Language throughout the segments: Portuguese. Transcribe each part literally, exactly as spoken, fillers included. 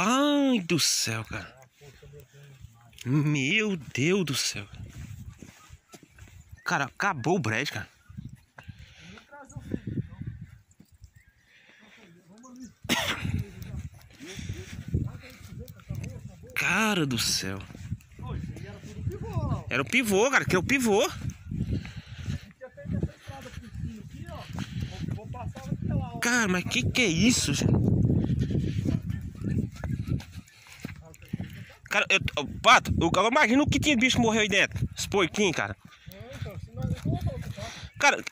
Pai do céu, cara. Meu Deus do céu. Cara, acabou o brejo, cara. Cara do céu. Era o pivô, cara, que é o pivô. Cara, mas que que é isso, gente? Cara, eu, eu, Pato, eu, eu imagino o que tinha bicho que morreu aí dentro. Os porquinhos, cara. Cara.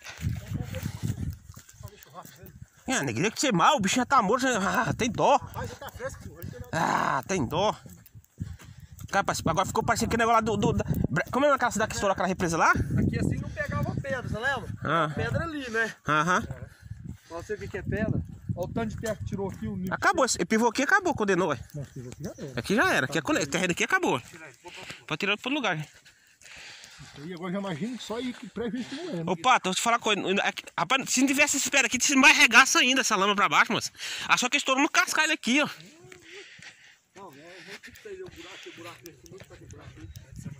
Ah, neguinho, que ser mal, o bicho já tá morto. Já, ah, tem dó. Ah, tem dó. Cara, agora ficou parecendo aquele negócio lá do, do, do. Como é aquela cidade que estourou aquela represa lá? Aqui assim não pegava pedra, você lembra? Ah. Pedra ali, né? Aham. Pra você ver que é pedra. Olha o tanto de terra que tirou aqui. O nível. Acabou, esse pivô aqui acabou, condenou. Não, esse pivô aqui já era. Aqui já era, aqui é, terreno aqui acabou. Pode tirar para outro lugar. E agora já imagino só aí que prejuízo não é. Ô Pato, eu vou te falar uma coisa. Rapaz, se não tivesse esse pé aqui, você mais regaça ainda essa lama pra baixo, moço. Achou que estourou no cascalho aqui, ó. Não, eu vou te pegar o buraco, o buraco desse muito pra quebrar aqui.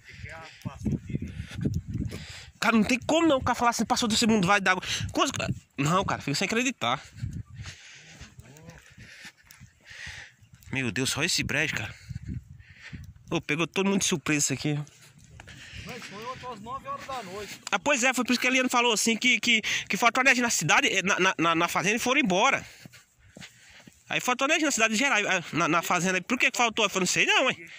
Cara, não tem como não o cara falar assim, passou do segundo vai d'água. Não, cara, fica sem acreditar. Meu Deus, só esse brejo, cara. Ô, pegou todo mundo de surpresa isso aqui. Mas foi às nove horas da noite. Ah, pois é, foi por isso que a Eliane falou assim, que, que, que faltou energia na cidade, na, na, na fazenda e foram embora. Aí faltou energia na cidade geral, na, na fazenda. Por que que faltou? Eu falei, não sei não, hein.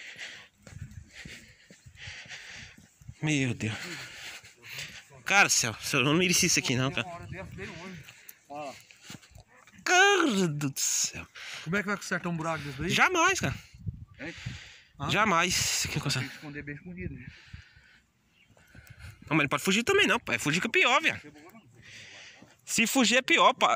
Meu Deus. Cara, céu, eu não merecia isso aqui não, cara. Cara do céu. Como é que vai consertar um buraco desse daí? Jamais, cara. É? Ah? Jamais. Tem que esconder bem escondido, né? Não, mas não pode fugir também não, pai. Fugir que é pior, velho. Se fugir é pior, pai.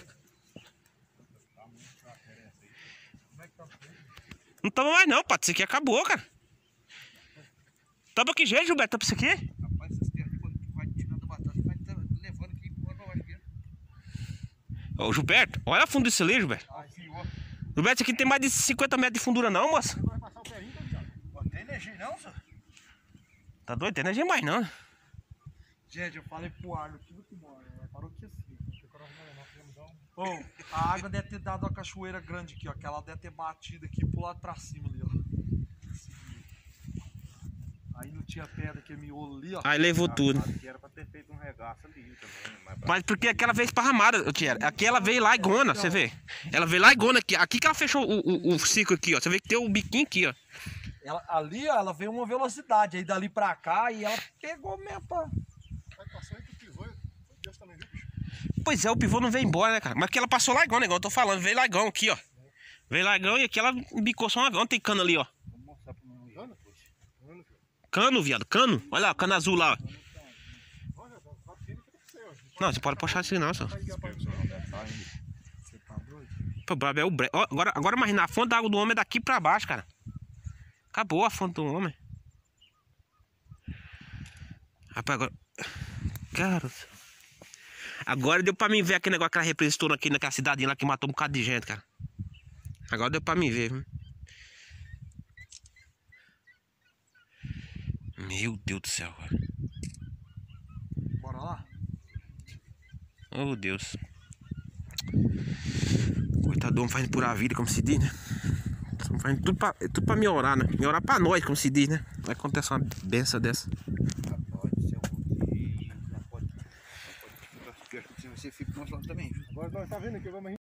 Não toma mais não, pai. Isso aqui acabou, cara. Toma que jeito, Gilberto? Toma isso aqui? Rapaz, essas terras aqui, quando vai tirando a batata, vai levando aqui e empurrando pra baixo. Ô, Gilberto, olha a fundo desse ali, Gilberto. Ai, senhor. Gilberto, isso aqui tem mais de cinquenta metros de fundura não, moça. Vai passar o ferrinho, então, não tem energia não, senhor? Tá doido? Tem energia mais não. Gente, eu falei pro Arno, tudo que mora, né? Parou aqui assim. Ô, oh, a água deve ter dado uma cachoeira grande aqui, ó. Que ela deve ter batido aqui pro lado pra cima ali, ó. Aí não tinha pedra, aquele miolo ali, ó. Aí levou tudo. Era pra ter feito um regaço ali também. Mas, mas porque aquela veio esparramada, tia. Aqui ela veio lá e gona, você vê. Ela veio lá e gona aqui. Aqui que ela fechou o, o, o ciclo aqui, ó. Você vê que tem o biquinho aqui, ó. Ela, ali, ó, ela veio uma velocidade. Aí dali pra cá e ela pegou mesmo, pá. Vai passar entre o pivô. Deus também viu, bicho? Pois é, o pivô não veio embora, né, cara? Mas que ela passou largão, né? Igual eu tô falando. Veio largão aqui, ó. Veio largão e aqui ela bicou só uma vez. Onde tem cano ali, ó? Vou mostrar pra mim. Cano, pô. Cano, viado. Cano. Olha lá, cano azul lá, ó. Não, você pode puxar assim não, só. Pô, brabo é o bre... Ó, agora, agora imagina, a fonte da água do homem é daqui pra baixo, cara. Acabou a fonte do homem. Rapaz, agora... Cara... Agora deu pra mim ver aquele negócio, aquela represa estourando aqui naquela cidadinha lá que matou um bocado de gente, cara. Agora deu pra mim ver, viu? Meu Deus do céu, cara. Bora lá? Oh, Deus. Coitado do homem fazendo por a vida, como se diz, né? Fazendo tudo pra, tudo pra melhorar, né? Melhorar pra nós, como se diz, né? Vai acontecer uma benção dessa. Você fica mostrando também. Agora nós tá vendo aqui, vamos